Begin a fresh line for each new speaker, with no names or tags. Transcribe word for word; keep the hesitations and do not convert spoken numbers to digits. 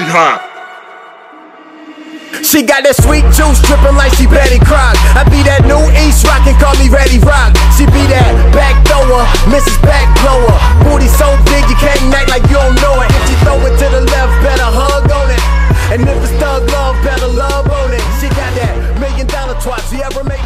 hop.
She got that sweet juice dripping like she Betty Crock. I be that new East rockin', call me Ready Rock. She be that back thrower, Missus Back Blower. Booty so big you can't act like you don't know it. If she throw it to the left, better hug on it. And if it's thug love, better love on it. She got that million dollar twat. She ever make